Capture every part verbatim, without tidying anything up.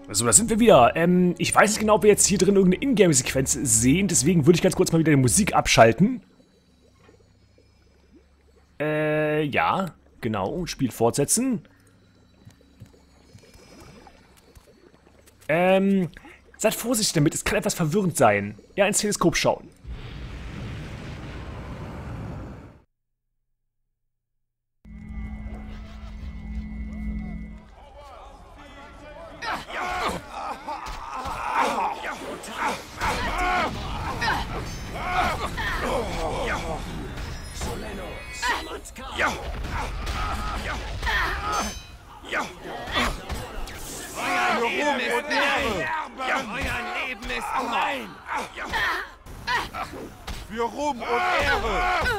So, da sind wir wieder. Ähm, ich weiß nicht genau, ob wir jetzt hier drin irgendeine Ingame-Sequenz sehen, deswegen würde ich ganz kurz mal wieder die Musik abschalten. Äh, ja, genau. Spiel fortsetzen. Ähm, seid vorsichtig damit, es kann etwas verwirrend sein. Ja, ins Teleskop schauen. Ja! Ja! Euer Leben ist mein! Euer Leben ist mein! Für Ruhm und Ehre!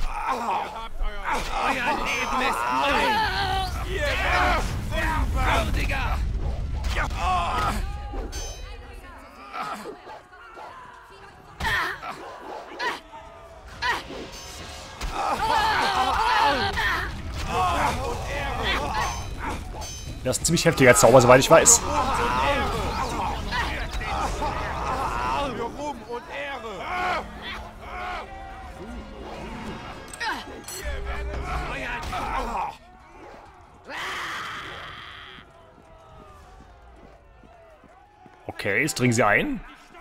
Euer Leben ist mein! Ihr werdet sterben! Würdiger! Das ist ein ziemlich heftiger Zauber, soweit ich weiß. Für Ruhm und Ehre! Okay, jetzt dringen sie ein.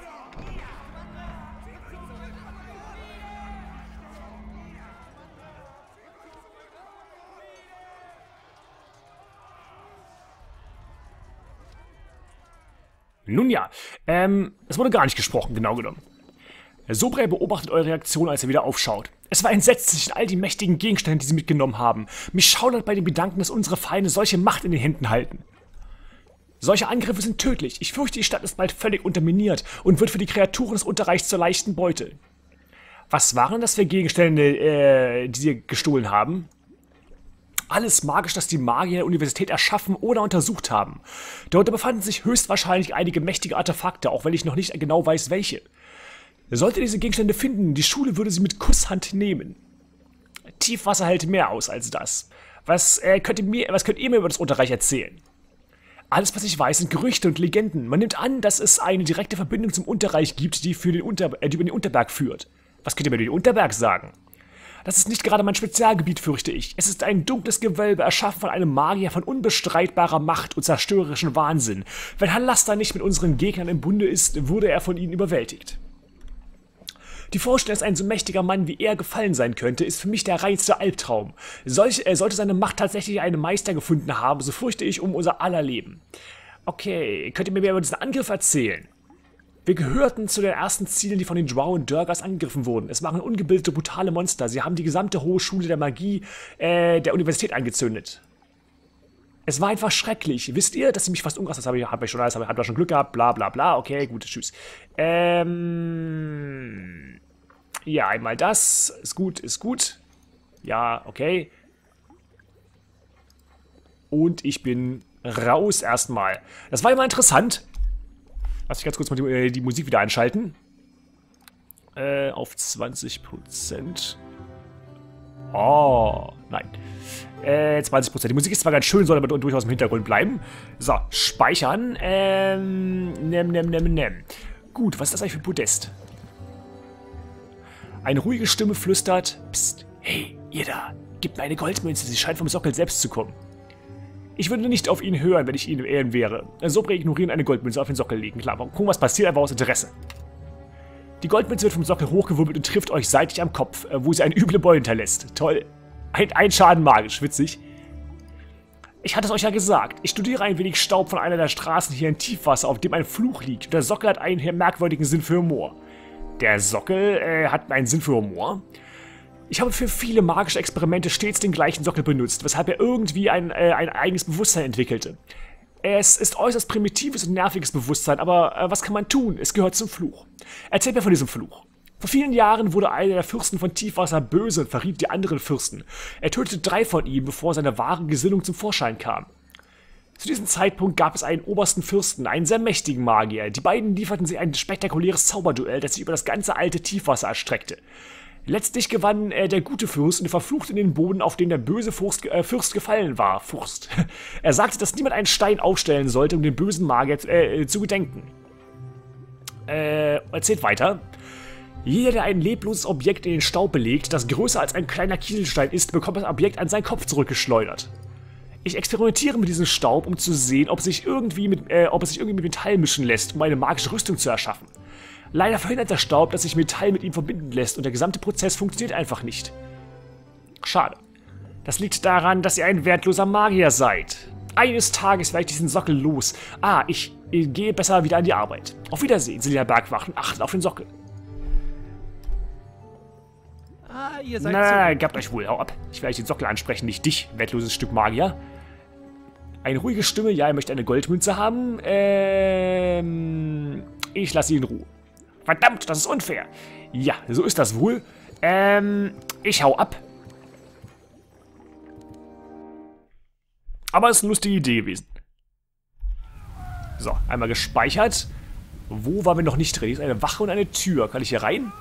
Nun ja, ähm, es wurde gar nicht gesprochen, genau genommen. Sobre beobachtet eure Reaktion, als er wieder aufschaut. Es war entsetzlich in all die mächtigen Gegenstände, die sie mitgenommen haben. Mich schaudert bei dem Gedanken, dass unsere Feinde solche Macht in den Händen halten. Solche Angriffe sind tödlich. Ich fürchte, die Stadt ist bald völlig unterminiert und wird für die Kreaturen des Unterreichs zur leichten Beute. Was waren das für Gegenstände, äh, die sie gestohlen haben? Alles magisch, das die Magier der Universität erschaffen oder untersucht haben. Darunter befanden sich höchstwahrscheinlich einige mächtige Artefakte, auch wenn ich noch nicht genau weiß, welche. Sollte ihr diese Gegenstände finden, die Schule würde sie mit Kusshand nehmen. Tiefwasser hält mehr aus als das. Was, äh, könnt ihr mir, was könnt ihr mir über das Unterreich erzählen? Alles, was ich weiß, sind Gerüchte und Legenden. Man nimmt an, dass es eine direkte Verbindung zum Unterreich gibt, die, für den Unter äh, die über den Unterberg führt. Was könnt ihr mir über den Unterberg sagen? Das ist nicht gerade mein Spezialgebiet, fürchte ich. Es ist ein dunkles Gewölbe, erschaffen von einem Magier von unbestreitbarer Macht und zerstörerischem Wahnsinn. Wenn Halaster nicht mit unseren Gegnern im Bunde ist, wurde er von ihnen überwältigt. Die Vorstellung, dass ein so mächtiger Mann wie er gefallen sein könnte, ist für mich der reinste Albtraum. Solch, er sollte seine Macht tatsächlich einen Meister gefunden haben, so fürchte ich um unser aller Leben. Okay, könnt ihr mir mehr über diesen Angriff erzählen? Wir gehörten zu den ersten Zielen, die von den Drow und Durgas angegriffen wurden. Es waren ungebildete, brutale Monster. Sie haben die gesamte hohe Schule der Magie äh, der Universität angezündet. Es war einfach schrecklich. Wisst ihr, dass sie mich fast umgebracht haben? Das habe ich, hab ich schon alles, hab ich schon Glück gehabt, bla bla bla. Okay, gut, tschüss. Ähm... Ja, einmal das. Ist gut, ist gut. Ja, okay. Und ich bin raus erstmal. Das war immer interessant. Lass mich ganz kurz mal die, äh, die Musik wieder einschalten. Äh, auf zwanzig Prozent. Oh, nein. Äh, zwanzig Prozent. Die Musik ist zwar ganz schön, soll aber durchaus im Hintergrund bleiben. So, speichern. Ähm, nem, nem, nem, nem. Gut, was ist das eigentlich für ein Podest? Eine ruhige Stimme flüstert: Psst, hey, ihr da, gebt mir eine Goldmünze, sie scheint vom Sockel selbst zu kommen. Ich würde nicht auf ihn hören, wenn ich ihn ehren wäre. Sobre ignorieren, eine Goldmünze auf den Sockel legen. Klar, gucken, was passiert, einfach aus Interesse. Die Goldmünze wird vom Sockel hochgewirbelt und trifft euch seitlich am Kopf, wo sie eine üble Beule hinterlässt. Toll. Ein, ein Schaden magisch, witzig. Ich hatte es euch ja gesagt. Ich studiere ein wenig Staub von einer der Straßen hier in Tiefwasser, auf dem ein Fluch liegt. Und der Sockel hat einen merkwürdigen Sinn für Humor. Der Sockel äh, hat einen Sinn für Humor? Ich habe für viele magische Experimente stets den gleichen Sockel benutzt, weshalb er irgendwie ein, äh, ein eigenes Bewusstsein entwickelte. Es ist äußerst primitives und nerviges Bewusstsein, aber äh, was kann man tun? Es gehört zum Fluch. Erzählt mir von diesem Fluch. Vor vielen Jahren wurde einer der Fürsten von Tiefwasser böse und verriet die anderen Fürsten. Er tötete drei von ihnen, bevor seine wahre Gesinnung zum Vorschein kam. Zu diesem Zeitpunkt gab es einen obersten Fürsten, einen sehr mächtigen Magier. Die beiden lieferten sich ein spektakuläres Zauberduell, das sich über das ganze alte Tiefwasser erstreckte. Letztlich gewann äh, der gute Fürst und verfluchte in den Boden, auf den der böse Fürst, äh, Fürst gefallen war. Fürst. Er sagte, dass niemand einen Stein aufstellen sollte, um den bösen Magier äh, zu gedenken. Äh, erzählt weiter. Jeder, der ein lebloses Objekt in den Staub belegt, das größer als ein kleiner Kieselstein ist, bekommt das Objekt an seinen Kopf zurückgeschleudert. Ich experimentiere mit diesem Staub, um zu sehen, ob, sich irgendwie mit, äh, ob es sich irgendwie mit Metall mischen lässt, um eine magische Rüstung zu erschaffen. Leider verhindert der Staub, dass sich Metall mit ihm verbinden lässt und der gesamte Prozess funktioniert einfach nicht. Schade. Das liegt daran, dass ihr ein wertloser Magier seid. Eines Tages werde ich diesen Sockel los. Ah, ich, ich gehe besser wieder an die Arbeit. Auf Wiedersehen, Selina Bergwachen. Achtet auf den Sockel. Ah, ihr seid Na, so... gabt euch wohl, hau ab. Ich werde den Sockel ansprechen, nicht dich, wertloses Stück Magier. Eine ruhige Stimme, ja, er möchte eine Goldmünze haben. Ähm, ich lasse ihn in Ruhe. Verdammt, das ist unfair. Ja, so ist das wohl. Ähm, ich hau ab. Aber es ist eine lustige Idee gewesen. So, einmal gespeichert. Wo waren wir noch nicht drin? Hier ist eine Wache und eine Tür. Kann ich hier rein?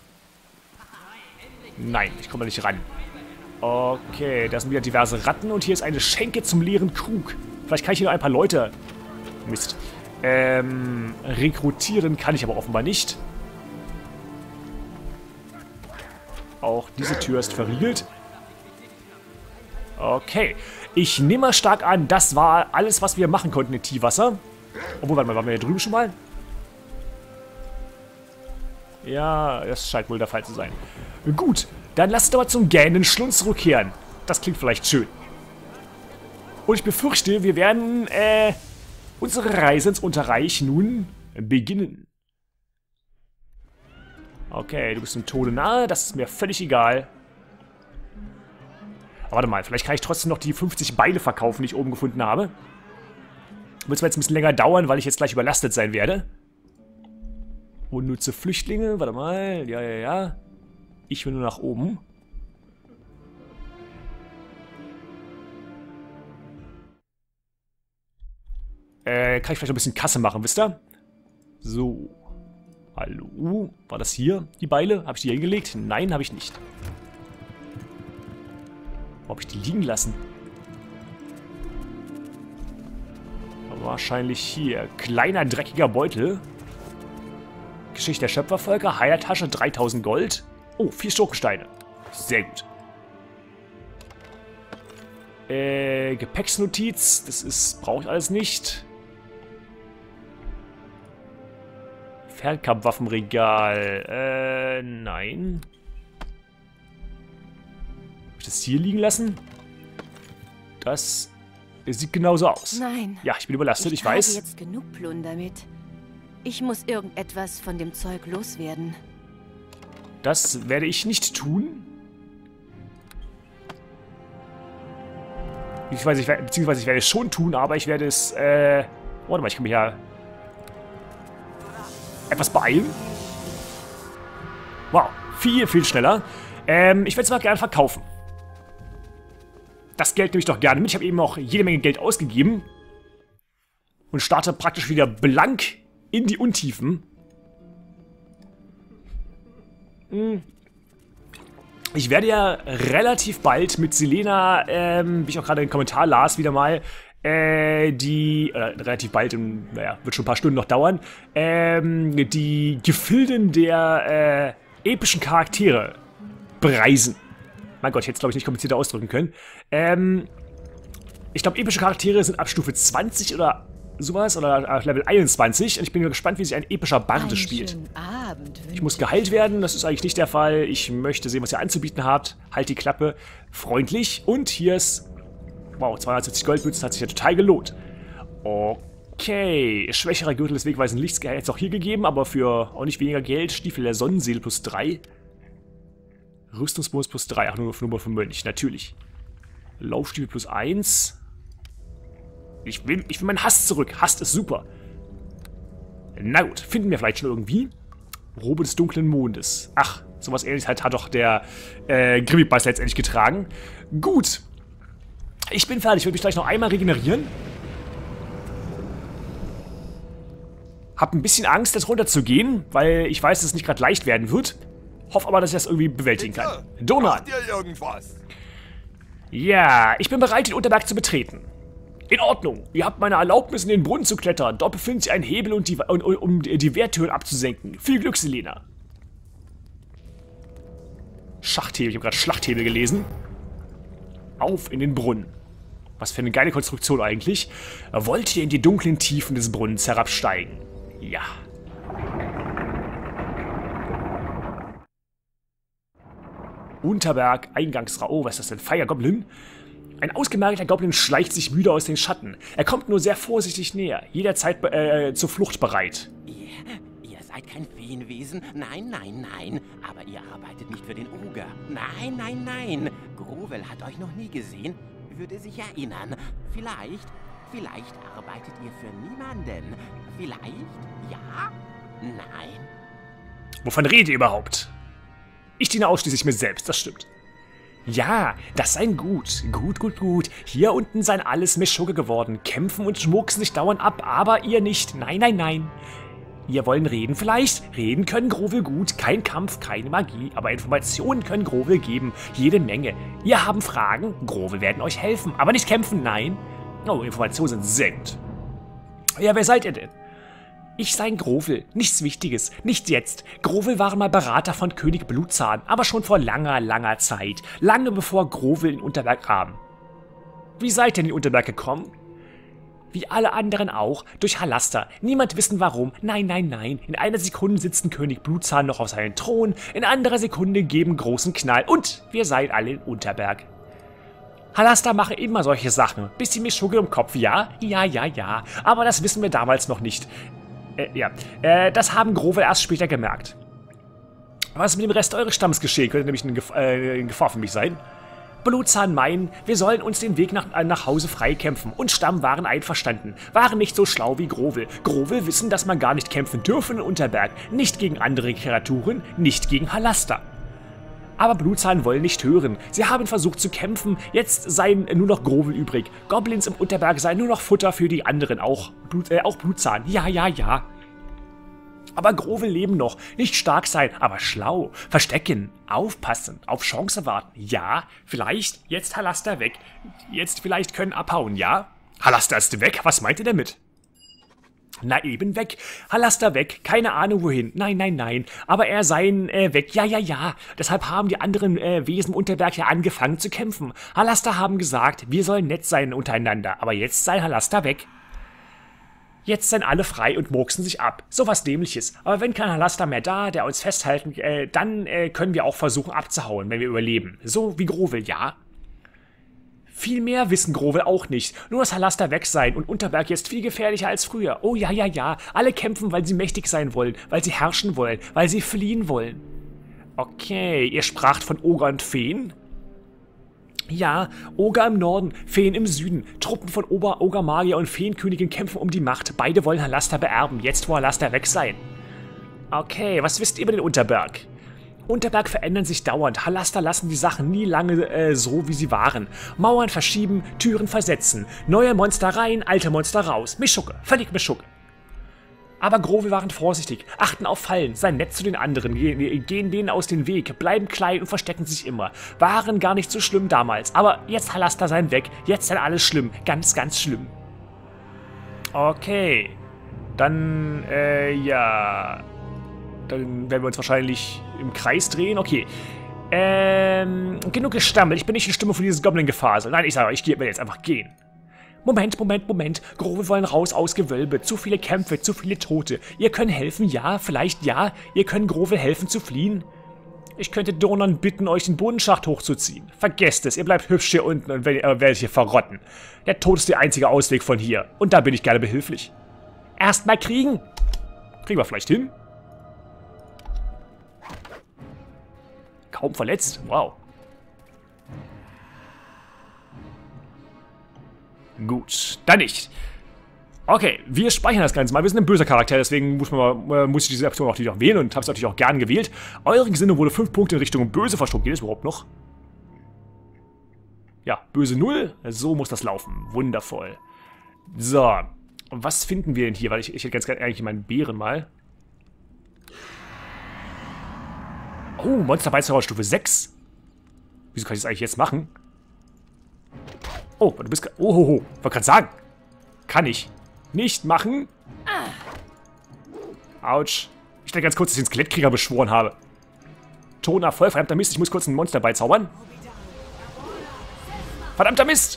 Nein, ich komme da nicht ran. Okay, da sind wieder diverse Ratten und hier ist eine Schenke zum leeren Krug. Vielleicht kann ich hier noch ein paar Leute... Mist. Ähm, rekrutieren kann ich aber offenbar nicht. Auch diese Tür ist verriegelt. Okay. Ich nehme mal stark an, das war alles, was wir machen konnten in Tiefwasser. Obwohl, warte mal, waren wir hier drüben schon mal? Ja, das scheint wohl der Fall zu sein. Gut, dann lasst uns aber zum gähnenden Schlund zurückkehren. Das klingt vielleicht schön. Und ich befürchte, wir werden, äh... unsere Reise ins Unterreich nun beginnen. Okay, du bist dem Tode nahe, das ist mir völlig egal. Aber warte mal, vielleicht kann ich trotzdem noch die fünfzig Beile verkaufen, die ich oben gefunden habe. Wird zwar jetzt ein bisschen länger dauern, weil ich jetzt gleich überlastet sein werde. Unnütze Flüchtlinge, warte mal, ja, ja, ja. Ich will nur nach oben. Äh, kann ich vielleicht ein bisschen Kasse machen, wisst ihr? So. Hallo? War das hier, die Beile? Habe ich die hier hingelegt? Nein, habe ich nicht. Wo habe ich die liegen lassen? Wahrscheinlich hier. Kleiner, dreckiger Beutel. Geschichte der Schöpfervölker. Heilertasche, dreitausend Gold. Oh, vier Schurkensteine. Sehr gut. Äh, Gepäcksnotiz. Das ist, brauche ich alles nicht. Fernkampfwaffenregal. Äh, nein. Habe ich das hier liegen lassen? Das sieht genauso aus. Nein. Ja, ich bin überlastet, ich, ich weiß. weiß. Ich habe jetzt genug Plunder mit. Ich muss irgendetwas von dem Zeug loswerden. Das werde ich nicht tun. Beziehungsweise ich, werde, beziehungsweise ich werde es schon tun, aber ich werde es, äh... Warte mal, ich kann mich ja etwas beeilen. Wow, viel, viel schneller. Ähm, ich werde es mal gerne verkaufen. Das Geld nehme ich doch gerne mit. Ich habe eben auch jede Menge Geld ausgegeben. Und starte praktisch wieder blank in die Untiefen. Hm. Ich werde ja relativ bald mit Selena, ähm, wie ich auch gerade in den Kommentar las, wieder mal, äh, die, äh, relativ bald, in, naja, wird schon ein paar Stunden noch dauern, ähm, die Gefilden der, äh, epischen Charaktere bereisen. Mein Gott, ich hätte es, glaube ich, nicht komplizierter ausdrücken können. Ähm, ich glaube, epische Charaktere sind ab Stufe zwanzig oder sowas, oder ab Level einundzwanzig. Und ich bin gespannt, wie sich ein epischer Barde spielt. Ich muss geheilt werden, das ist eigentlich nicht der Fall. Ich möchte sehen, was ihr anzubieten habt. Halt die Klappe. Freundlich. Und hier ist... Wow, zweihundertsiebzig Goldmünzen, hat sich ja total gelohnt. Okay. Schwächerer Gürtel des wegweisenden Lichts hätte es auch hier gegeben, aber für auch nicht weniger Geld. Stiefel der Sonnenseele plus drei. Rüstungsbonus plus drei. Ach, nur für Nummer für Mönch, natürlich. Laufstiefel plus eins. Ich will, ich will meinen Hass zurück. Hass ist super. Na gut, finden wir vielleicht schon irgendwie. Robe des dunklen Mondes. Ach, sowas ähnliches hat, hat doch der äh, Grimmibeißer letztendlich getragen. Gut. Ich bin fertig. Ich will mich gleich noch einmal regenerieren. Hab ein bisschen Angst, jetzt runterzugehen, weil ich weiß, dass es nicht gerade leicht werden wird. Hoffe aber, dass ich das irgendwie bewältigen kann. Donald! Macht ihr irgendwas? Ja, ich bin bereit, den Unterberg zu betreten. In Ordnung. Ihr habt meine Erlaubnis, in den Brunnen zu klettern. Dort befindet sich ein Hebel, und die, um, um die Wehrtüren abzusenken. Viel Glück, Selena. Schachthebel. Ich habe gerade Schlachthebel gelesen. Auf in den Brunnen. Was für eine geile Konstruktion eigentlich. Wollt ihr in die dunklen Tiefen des Brunnens herabsteigen? Ja. Unterberg, Eingangsraum. Oh, was ist das denn? Fire Goblin? Ein ausgemergelter Goblin schleicht sich müde aus den Schatten. Er kommt nur sehr vorsichtig näher, jederzeit äh, zur Flucht bereit. Ihr, ihr seid kein Feenwesen. Nein, nein, nein. Aber ihr arbeitet nicht für den Oger. Nein, nein, nein. Grovel hat euch noch nie gesehen. Würde sich erinnern. Vielleicht, vielleicht arbeitet ihr für niemanden. Vielleicht, ja, nein. Wovon redet ihr überhaupt? Ich diene ausschließlich mir selbst, das stimmt. Ja, das seien gut. Gut, gut, gut. Hier unten seien alles Meschugge geworden. Kämpfen und schmucksen sich dauernd ab, aber ihr nicht. Nein, nein, nein. Ihr wollen reden vielleicht? Reden können Grovel gut. Kein Kampf, keine Magie. Aber Informationen können Grovel geben. Jede Menge. Ihr haben Fragen? Grovel werden euch helfen. Aber nicht kämpfen, nein. Oh, Informationen sind sehr gut. Ja, wer seid ihr denn? Ich sei ein Grovel. Nichts Wichtiges. Nicht jetzt. Grovel waren mal Berater von König Blutzahn, aber schon vor langer, langer Zeit. Lange bevor Grovel in Unterberg kam. Wie seid ihr in den Unterberg gekommen? Wie alle anderen auch, durch Halaster. Niemand wissen warum. Nein, nein, nein. In einer Sekunde sitzt ein König Blutzahn noch auf seinem Thron, in anderer Sekunde geben großen Knall und wir seid alle in Unterberg. Halaster mache immer solche Sachen. Bisschen Meschugge im Kopf, ja? Ja, ja, ja. Aber das wissen wir damals noch nicht. Äh, ja. Äh, das haben Grovel erst später gemerkt. Was ist mit dem Rest eures Stammes geschehen? Könnte nämlich eine, Gef äh, eine Gefahr für mich sein. Blutzahn meinen, wir sollen uns den Weg nach, äh, nach Hause freikämpfen und Stamm waren einverstanden, waren nicht so schlau wie Grovel. Grovel wissen, dass man gar nicht kämpfen dürfe in Unterberg, nicht gegen andere Kreaturen, nicht gegen Halaster. Aber Blutzahn wollen nicht hören. Sie haben versucht zu kämpfen, jetzt seien nur noch Grovel übrig. Goblins im Unterberg seien nur noch Futter für die anderen, auch, Blut, äh, auch Blutzahn. Ja, ja, ja. Aber Grovel leben noch, nicht stark sein, aber schlau. Verstecken, aufpassen, auf Chance warten. Ja, vielleicht jetzt Halaster weg. Jetzt vielleicht können abhauen, ja? Halaster ist weg, was meint ihr damit? Na eben weg. Halaster weg, keine Ahnung wohin. Nein, nein, nein. Aber er seien äh, weg. Ja, ja, ja. Deshalb haben die anderen äh, Wesen im Unterberg ja angefangen zu kämpfen. Halaster haben gesagt, wir sollen nett sein untereinander. Aber jetzt sei Halaster weg. Jetzt sind alle frei und murksen sich ab. Sowas Dämliches. Aber wenn kein Halaster mehr da, der uns festhalten, äh, dann äh, können wir auch versuchen abzuhauen, wenn wir überleben. So wie Grovel, ja? Viel mehr wissen Grovel auch nicht. Nur dass Halaster weg sein und Unterberg jetzt viel gefährlicher als früher. Oh ja, ja, ja. Alle kämpfen, weil sie mächtig sein wollen, weil sie herrschen wollen, weil sie fliehen wollen. Okay, ihr spracht von Oger und Feen? Ja, Oger im Norden, Feen im Süden. Truppen von Ober Ogermagier und Feenkönigin kämpfen um die Macht. Beide wollen Halaster beerben, jetzt wo Halaster weg sein. Okay, was wisst ihr über den Unterberg? Unterberg verändern sich dauernd. Halaster lassen die Sachen nie lange äh, so, wie sie waren. Mauern verschieben, Türen versetzen. Neue Monster rein, alte Monster raus. Meschugge, völlig Meschugge. Aber Grovel waren vorsichtig, achten auf Fallen, seien nett zu den anderen, gehen, gehen denen aus dem Weg, bleiben klein und verstecken sich immer. Waren gar nicht so schlimm damals, aber jetzt Halaster sein weg, jetzt sei alles schlimm, ganz, ganz schlimm. Okay, dann, äh, ja, dann werden wir uns wahrscheinlich im Kreis drehen, okay. Ähm, genug gestammelt, ich bin nicht in Stimmung für dieses Goblin-Gefasel. Nein, ich sage, ich will jetzt einfach gehen. Moment, Moment, Moment. Grovel wollen raus aus Gewölbe. Zu viele Kämpfe, zu viele Tote. Ihr könnt helfen, ja, vielleicht ja. Ihr könnt Grovel helfen zu fliehen. Ich könnte Donon bitten, euch den Bodenschacht hochzuziehen. Vergesst es, ihr bleibt hübsch hier unten und werdet hier verrotten. Der Tod ist der einzige Ausweg von hier. Und da bin ich gerne behilflich. Erstmal kriegen. Kriegen wir vielleicht hin? Kaum verletzt. Wow. Gut, dann nicht. Okay, wir speichern das Ganze mal. Wir sind ein böser Charakter, deswegen muss, man mal, muss ich diese Option auch, auch wählen und habe es natürlich auch gern gewählt. Euren Sinne wurde fünf Punkte in Richtung Böse verschoben. Geht es überhaupt noch? Ja, Böse null. So muss das laufen. Wundervoll. So, was finden wir denn hier? Weil ich, ich hätte ganz gerne eigentlich meinen Bären mal. Oh, Monsterbeißhauer Stufe sechs. Wieso kann ich das eigentlich jetzt machen? Oh, du bist... Oh, ho, ho. Ich wollte gerade sagen. Kann ich nicht machen. Autsch. Ich denke ganz kurz, dass ich den Skelettkrieger beschworen habe. Toner voll. Verdammter Mist. Ich muss kurz ein Monster beizaubern. Verdammter Mist.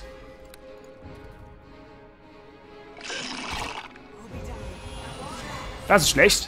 Das ist schlecht.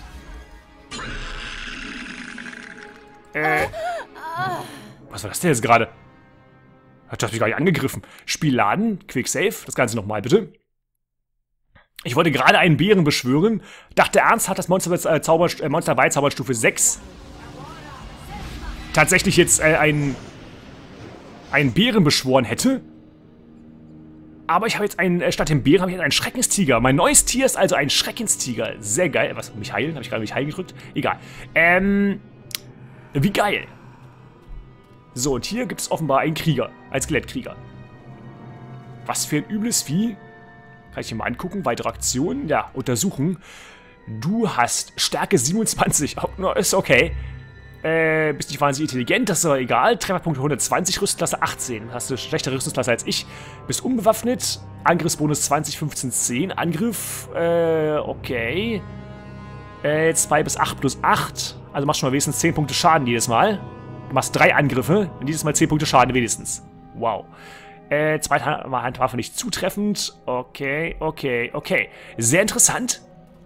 Äh. Was war das denn jetzt gerade? Hat das mich gar nicht angegriffen. Spiel laden. Quick Save. Das Ganze nochmal, bitte. Ich wollte gerade einen Bären beschwören. Dachte ernsthaft, dass Monster, äh, Zauber, äh, Monster Beizauber Stufe sechs tatsächlich jetzt äh, einen, einen Bären beschworen hätte. Aber ich habe jetzt einen, äh, statt dem Bären habe ich jetzt einen Schreckenstiger. Mein neues Tier ist also ein Schreckenstiger. Sehr geil. Was, mich heilen? Habe ich gerade mich heilen gedrückt? Egal. Ähm, wie geil. So, und hier gibt es offenbar einen Krieger. Einen Skelettkrieger. Was für ein übles Vieh. Kann ich hier mal angucken. Weitere Aktionen. Ja, untersuchen. Du hast Stärke siebenundzwanzig. Oh, no, ist okay. Äh, bist nicht wahnsinnig intelligent, das ist aber egal. Trefferpunkte hundertzwanzig, Rüstungsklasse achtzehn. Hast du schlechtere Rüstungsklasse als ich. Bist unbewaffnet. Angriffsbonus zwanzig, fünfzehn, zehn. Angriff, äh, okay. Äh, zwei bis acht plus acht. Also machst schon mal wenigstens zehn Punkte Schaden jedes Mal. Du machst drei Angriffe und dieses Mal zehn Punkte Schaden wenigstens. Wow. Äh, zweite Handwaffe nicht zutreffend. Okay, okay, okay. Sehr interessant.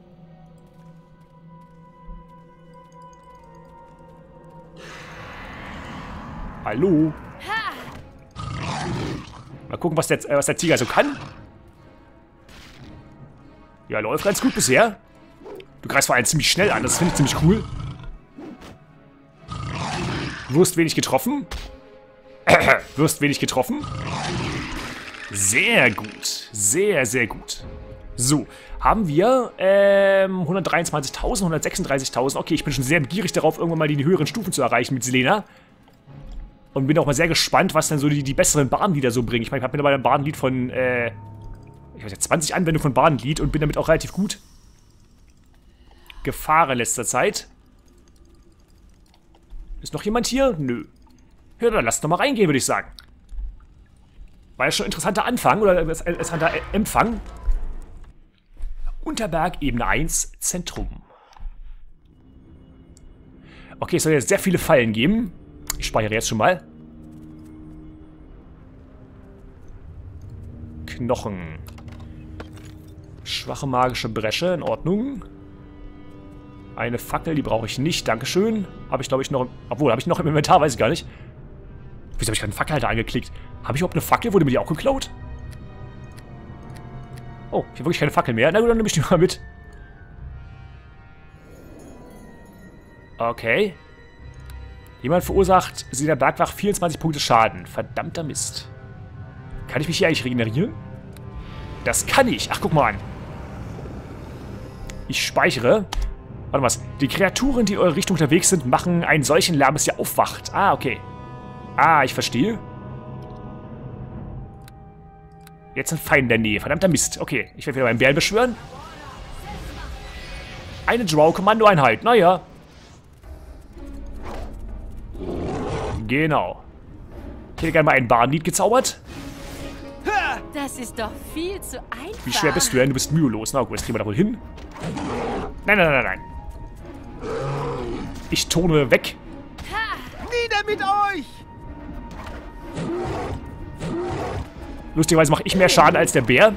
Hallo. Mal gucken, was der, äh, was der Tiger so kann. Ja, läuft ganz gut bisher. Du greifst vor allem ziemlich schnell an, das finde ich ziemlich cool. Wirst wenig getroffen. Wirst wenig getroffen. Sehr gut. Sehr, sehr gut. So, haben wir ähm, hundertdreiundzwanzigtausend, hundertsechsunddreißigtausend. Okay, ich bin schon sehr begierig darauf, irgendwann mal die höheren Stufen zu erreichen mit Selena. Und bin auch mal sehr gespannt, was dann so die, die besseren Badenlieder so bringen. Ich meine, ich habe mittlerweile ein Badenlied von, äh, ich weiß nicht, zwanzig Anwendungen von Badenlied und bin damit auch relativ gut gefahren in letzter Zeit. Ist noch jemand hier? Nö. Ja, dann lasst doch mal reingehen, würde ich sagen. War ja schon ein interessanter Anfang, oder ein interessanter Empfang. Unterberg, Ebene eins, Zentrum. Okay, es soll jetzt sehr viele Fallen geben. Ich speichere jetzt schon mal. Knochen. Schwache magische Bresche, in Ordnung. Eine Fackel, die brauche ich nicht, dankeschön. Habe ich, glaube ich, noch... Obwohl, habe ich noch im Inventar, weiß ich gar nicht. Wieso habe ich gerade einen Fackelhalter angeklickt? Habe ich überhaupt eine Fackel? Wurde mir die auch geklaut? Oh, ich habe wirklich keine Fackel mehr. Na gut, dann nehme ich die mal mit. Okay. Jemand verursacht sie der Bergwacht vierundzwanzig Punkte Schaden. Verdammter Mist. Kann ich mich hier eigentlich regenerieren? Das kann ich. Ach, guck mal an. Ich speichere. Warte mal. Die Kreaturen, die in eure Richtung unterwegs sind, machen einen solchen Lärm, dass ihr aufwacht. Ah, okay. Ah, ich verstehe. Jetzt sind Feinde in der Nähe. Verdammter Mist. Okay, ich werde wieder meinen Bären beschwören. Eine Drow-Kommando-Einheit. Naja. Genau. Ich hätte gerne mal ein Badenlied gezaubert. Das ist doch viel zu einfach. Wie schwer bist du denn? Du bist mühelos. Na gut, das kriegen wir da wohl hin. Nein, nein, nein, nein. Ich turne weg. Nieder mit euch! Lustigerweise mache ich mehr Schaden als der Bär.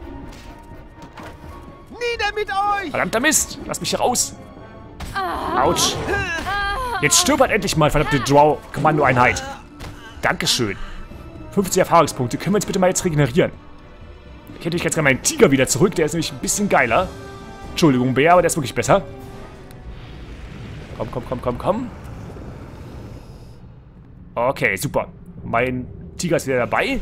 Nieder mit euch! Verdammter Mist. Lass mich hier raus. Autsch. Jetzt stirb halt endlich mal, verdammte Drow-Kommando-Einheit. Dankeschön. fünfzig Erfahrungspunkte. Können wir uns bitte mal jetzt regenerieren? Ich hätte jetzt gerne meinen Tiger wieder zurück. Der ist nämlich ein bisschen geiler. Entschuldigung, Bär, aber der ist wirklich besser. Komm, komm, komm, komm, komm. Okay, super. Mein Tiger ist wieder dabei.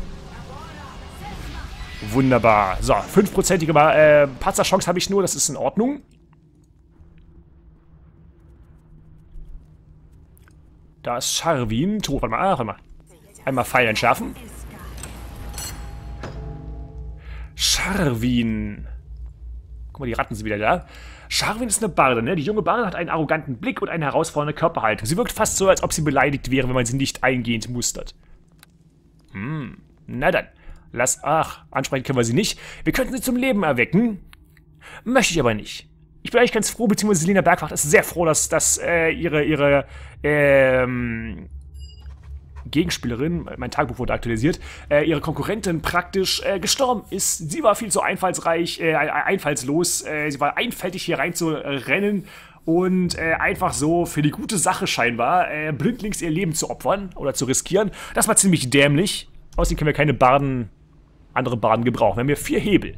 Wunderbar. So, fünfprozentige äh, Patzerchance habe ich nur. Das ist in Ordnung. Da ist Charvin. Tot, warte mal. Ah, warte mal. Einmal Pfeil entschärfen. Charvin. Guck mal, die Ratten sind wieder da. Sharwin ist eine Barde, ne? Die junge Barde hat einen arroganten Blick und eine herausfordernde Körperhaltung. Sie wirkt fast so, als ob sie beleidigt wäre, wenn man sie nicht eingehend mustert. Hm, na dann. Lass, ach, ansprechen können wir sie nicht. Wir könnten sie zum Leben erwecken. Möchte ich aber nicht. Ich bin eigentlich ganz froh, beziehungsweise Selina Bergwacht ist sehr froh, dass, dass äh, ihre, ihre, ähm... Gegenspielerin, mein Tagebuch wurde aktualisiert, äh, ihre Konkurrentin praktisch äh, gestorben ist. Sie war viel zu einfallsreich, äh, einfallslos, äh, sie war einfältig hier rein zu rennen und äh, einfach so für die gute Sache scheinbar äh, blindlings ihr Leben zu opfern oder zu riskieren. Das war ziemlich dämlich. Außerdem können wir keine Barden, andere Barden gebrauchen. Wir haben hier vier Hebel.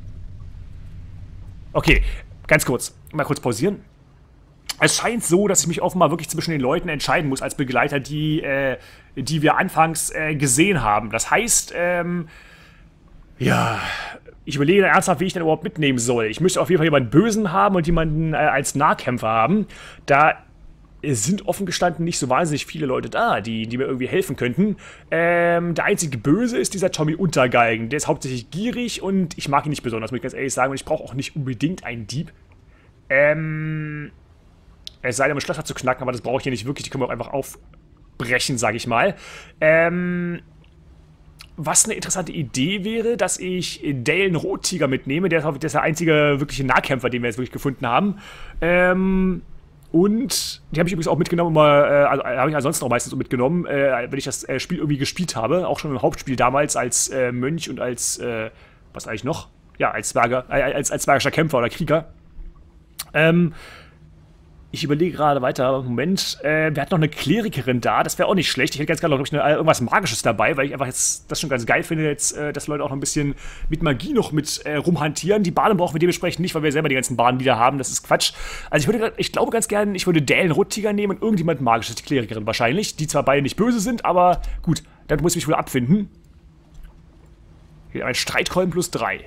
Okay, ganz kurz, mal kurz pausieren. Es scheint so, dass ich mich offenbar wirklich zwischen den Leuten entscheiden muss als Begleiter, die, äh, die wir anfangs äh, gesehen haben. Das heißt, ähm, ja, ich überlege ernsthaft, wie ich den überhaupt mitnehmen soll. Ich möchte auf jeden Fall jemanden Bösen haben und jemanden äh, als Nahkämpfer haben. Da sind offen gestanden nicht so wahnsinnig viele Leute da, die, die mir irgendwie helfen könnten. Ähm, der einzige Böse ist dieser Tommy Untergalgen. Der ist hauptsächlich gierig und ich mag ihn nicht besonders, muss ich ganz ehrlich sagen. Und ich brauche auch nicht unbedingt einen Dieb. Ähm... Es sei denn, um Schlösser zu knacken, aber das brauche ich hier nicht wirklich. Die können wir auch einfach aufbrechen, sage ich mal. Ähm, was eine interessante Idee wäre, dass ich Dalen Rottiger mitnehme. Der ist, der ist der einzige wirkliche Nahkämpfer, den wir jetzt wirklich gefunden haben. Ähm, und die habe ich übrigens auch mitgenommen, mal, äh, also, habe ich ansonsten auch meistens mitgenommen, äh, wenn ich das äh, Spiel irgendwie gespielt habe. Auch schon im Hauptspiel damals als äh, Mönch und als, äh, was eigentlich noch? Ja, als Zwerger, äh, als, als zwergischer Kämpfer oder Krieger. Ähm, Ich überlege gerade weiter. Moment, äh, wir hatten noch eine Klerikerin da. Das wäre auch nicht schlecht. Ich hätte ganz gerne noch eine, irgendwas Magisches dabei, weil ich einfach jetzt das schon ganz geil finde, jetzt, äh, dass Leute auch noch ein bisschen mit Magie noch mit äh, rumhantieren. Die Bahnen brauchen wir dementsprechend nicht, weil wir selber die ganzen Bahnen wieder haben. Das ist Quatsch. Also ich würde, ich glaube ganz gerne, ich würde Dalen Rottiger nehmen und irgendjemand Magisches, die Klerikerin wahrscheinlich. Die zwar beide nicht böse sind, aber gut, damit muss ich mich wohl abfinden. Hier ein Streitkolben plus drei.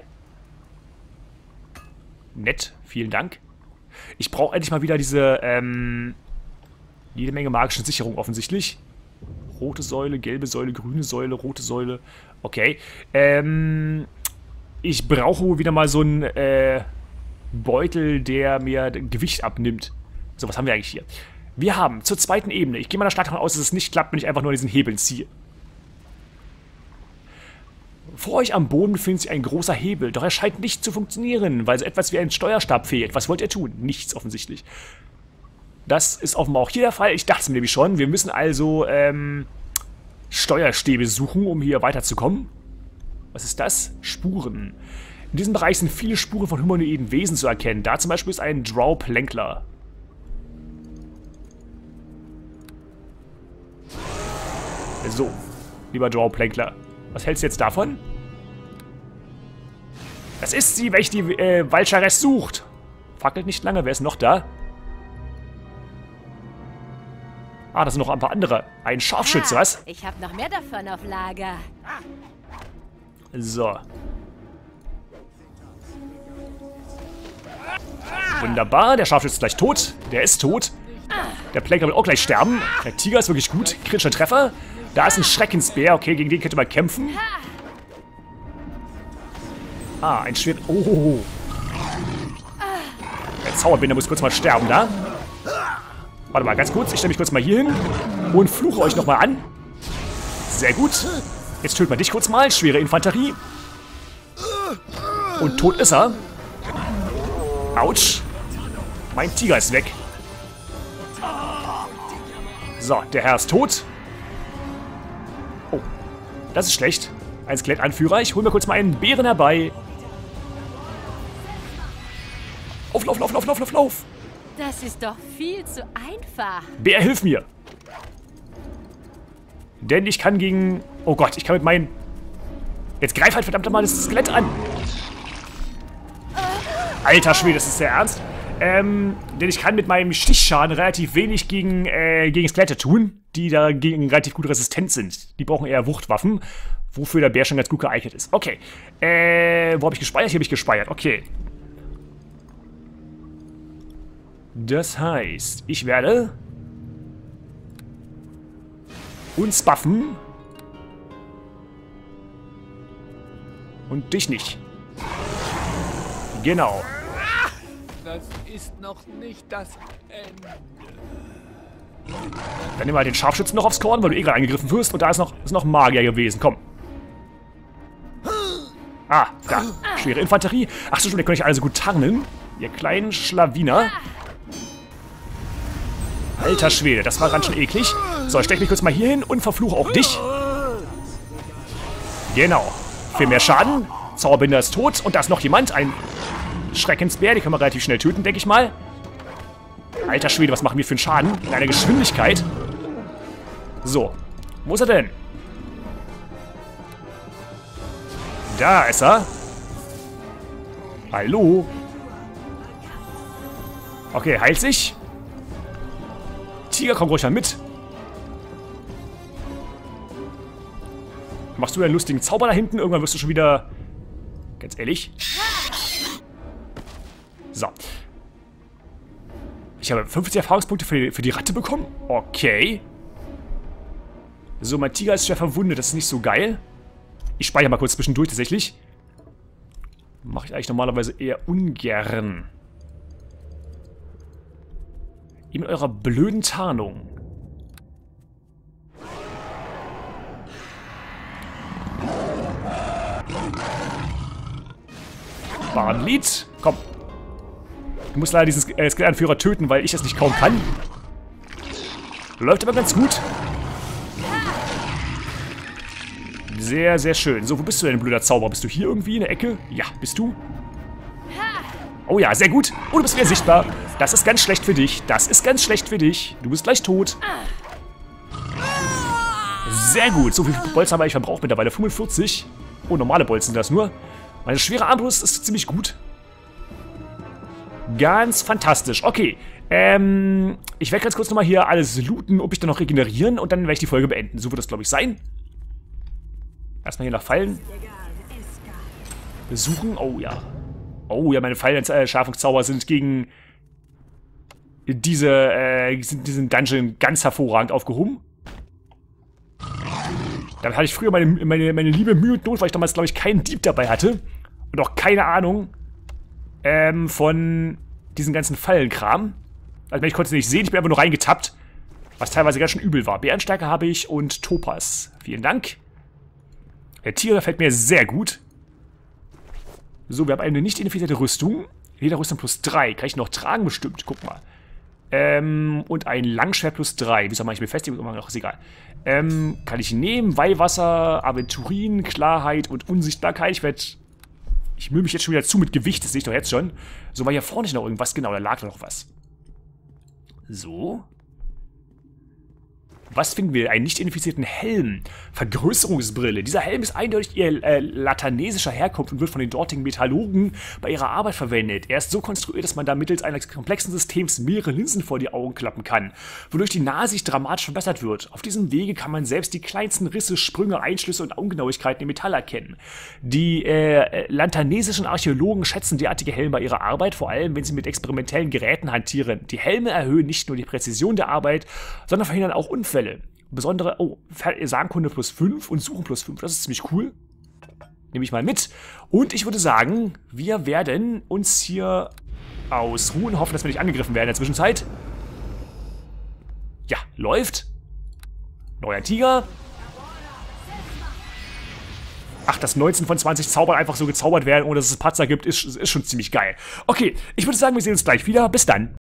Nett, vielen Dank. Ich brauche endlich mal wieder diese, ähm, jede Menge magische Sicherung offensichtlich. Rote Säule, gelbe Säule, grüne Säule, rote Säule. Okay. Ähm, ich brauche wieder mal so einen, äh, Beutel, der mir Gewicht abnimmt. So, was haben wir eigentlich hier? Wir haben zur zweiten Ebene. Ich gehe mal stark davon aus, dass es nicht klappt, wenn ich einfach nur an diesen Hebeln ziehe. Vor euch am Boden befindet sich ein großer Hebel, doch er scheint nicht zu funktionieren, weil so etwas wie ein Steuerstab fehlt. Was wollt ihr tun? Nichts offensichtlich. Das ist offenbar auch hier der Fall. Ich dachte es mir nämlich schon. Wir müssen also ähm, Steuerstäbe suchen, um hier weiterzukommen. Was ist das? Spuren. In diesem Bereich sind viele Spuren von humanoiden Wesen zu erkennen. Da zum Beispiel ist ein Drow-Plänkler. So, lieber Drow-Plänkler. Was hältst du jetzt davon? Das ist sie, welche die äh, Valchares sucht. Fackelt nicht lange, wer ist noch da? Ah, da sind noch ein paar andere. Ein Scharfschütze, Ah, was? Ich habe noch mehr davon auf Lager. So. Wunderbar, der Scharfschütze ist gleich tot. Der ist tot. Der Plänkler wird auch gleich sterben. Der Tiger ist wirklich gut. Kritischer Treffer. Da ist ein Schreckensbär. Okay, gegen den könnte man kämpfen. Ah, ein Schwert. Oh. Der Zauberbinder muss kurz mal sterben, da. Warte mal, ganz kurz. Ich stelle mich kurz mal hier hin und fluche euch nochmal an. Sehr gut. Jetzt tötet man dich kurz mal. Schwere Infanterie. Und tot ist er. Autsch. Mein Tiger ist weg. So, der Herr ist tot. Oh, das ist schlecht. Ein Skelettanführer. Ich hole mir kurz mal einen Bären herbei. Auf, lauf, lauf, lauf, lauf, lauf, lauf. Das ist doch viel zu einfach. Bär, hilf mir. Denn ich kann gegen... Oh Gott, ich kann mit meinen... Jetzt greif halt verdammt nochmal das Skelett an. Alter Schwede, das ist sehr ernst. Ähm, denn ich kann mit meinem Stichschaden relativ wenig gegen, äh, gegen Skelette tun, die dagegen relativ gut resistent sind. Die brauchen eher Wuchtwaffen, wofür der Bär schon ganz gut geeignet ist. Okay. Äh, wo habe ich gespeichert? Hier habe ich gespeichert. Okay. Das heißt, ich werde uns buffen und dich nicht. Genau. Das ist noch nicht das Ende. Dann nehmen wir halt den Scharfschützen noch aufs Korn, weil du eh gerade angegriffen wirst. Und da ist noch, ist noch ein Magier gewesen. Komm. Ah, da. Schwere Infanterie. Ach so, schon, ihr könnt euch alle so gut tarnen. Ihr kleinen Schlawiner. Alter Schwede, das war ganz schön eklig. So, ich stech mich kurz mal hier hin und verfluche auch dich. Genau. Viel mehr Schaden. Zauberbinder ist tot. Und da ist noch jemand. Ein Schreckensbär. Die können wir relativ schnell töten, denke ich mal. Alter Schwede, was machen wir für einen Schaden? In einer Geschwindigkeit. So. Wo ist er denn? Da ist er. Hallo. Okay, heilt sich. Tiger, komm ruhig mal mit. Machst du einen lustigen Zauber da hinten? Irgendwann wirst du schon wieder... Ganz ehrlich. So. Ich habe fünfzig Erfahrungspunkte für die, für die Ratte bekommen. Okay. So, mein Tiger ist schwer verwundet. Das ist nicht so geil. Ich speichere mal kurz zwischendurch tatsächlich. Mache ich eigentlich normalerweise eher ungern. Ihr mit eurer blöden Tarnung. Bahnlied. Komm. Du musst leider diesen äh, Skelettanführer töten, weil ich das nicht kaum kann. Läuft aber ganz gut. Sehr, sehr schön. So, wo bist du denn, blöder Zauberer? Bist du hier irgendwie in der Ecke? Ja, bist du? Oh ja, sehr gut. Oh, du bist wieder sichtbar. Das ist ganz schlecht für dich. Das ist ganz schlecht für dich. Du bist gleich tot. Sehr gut. So viel Bolzen haben wir eigentlich verbraucht mittlerweile. fünfundvierzig. Oh, normale Bolzen sind das nur. Meine schwere Armbrust ist ziemlich gut. Ganz fantastisch. Okay. Ähm, ich werde ganz kurz nochmal hier alles looten, ob ich dann noch regenerieren und dann werde ich die Folge beenden. So wird das, glaube ich, sein. Erstmal hier nach Fallen besuchen. Oh ja. Oh ja, meine Fallenentschärfungszauber sind gegen diese, äh, diesen Dungeon ganz hervorragend aufgehoben. Damit hatte ich früher meine, meine, meine liebe Mühe und Not, weil ich damals, glaube ich, keinen Dieb dabei hatte. Und auch keine Ahnung ähm, von diesen ganzen Fallenkram. Also ich konnte es nicht sehen, ich bin einfach nur reingetappt. Was teilweise ganz schön übel war. Bärenstärke habe ich und Topaz. Vielen Dank. Der Tier gefällt mir sehr gut. So, wir haben eine nicht identifizierte Rüstung. Jeder Rüstung plus drei. Kann ich noch tragen bestimmt. Guck mal. Ähm, und ein Langschwert plus drei. Wieso mache ich Befestigung immer noch? Ist egal. Ähm, kann ich nehmen. Weihwasser, Aventurin, Klarheit und Unsichtbarkeit. Ich werde... Ich mühe mich jetzt schon wieder zu mit Gewicht. Das sehe ich doch jetzt schon. So, war hier vorne noch irgendwas. Genau, da lag noch was. So. Was finden wir? Einen nicht identifizierten Helm. Vergrößerungsbrille. Dieser Helm ist eindeutig eher äh, latanesischer Herkunft und wird von den dortigen Metallurgen bei ihrer Arbeit verwendet. Er ist so konstruiert, dass man da mittels eines komplexen Systems mehrere Linsen vor die Augen klappen kann, wodurch die Nahsicht dramatisch verbessert wird. Auf diesem Wege kann man selbst die kleinsten Risse, Sprünge, Einschlüsse und Ungenauigkeiten im Metall erkennen. Die äh, latanesischen Archäologen schätzen derartige Helme bei ihrer Arbeit, vor allem wenn sie mit experimentellen Geräten hantieren. Die Helme erhöhen nicht nur die Präzision der Arbeit, sondern verhindern auch Unfälle. Besondere, oh, Sagenkunde plus fünf und Suchen plus fünf, das ist ziemlich cool. Nehme ich mal mit. Und ich würde sagen, wir werden uns hier ausruhen, hoffen, dass wir nicht angegriffen werden in der Zwischenzeit. Ja, läuft. Neuer Tiger. Ach, dass neunzehn von zwanzig Zaubern einfach so gezaubert werden, ohne dass es Patzer gibt, ist, ist schon ziemlich geil. Okay, ich würde sagen, wir sehen uns gleich wieder. Bis dann.